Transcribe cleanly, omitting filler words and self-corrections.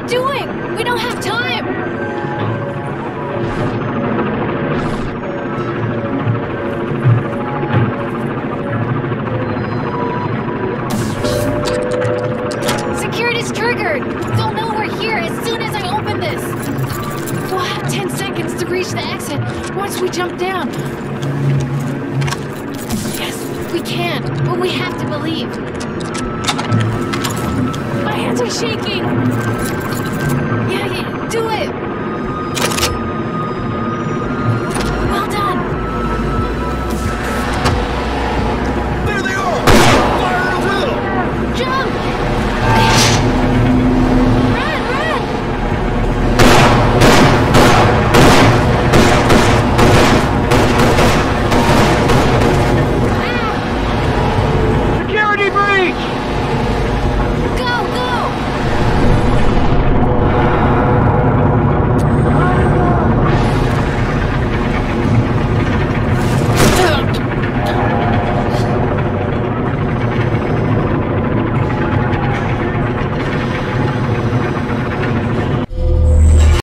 doing? We don't have time! Security's triggered! They'll know we're here as soon as I open this! We'll have 10 seconds to reach the exit once we jump down. Yes, we can, but we have to believe. My hands are shaking! Yeah, do it!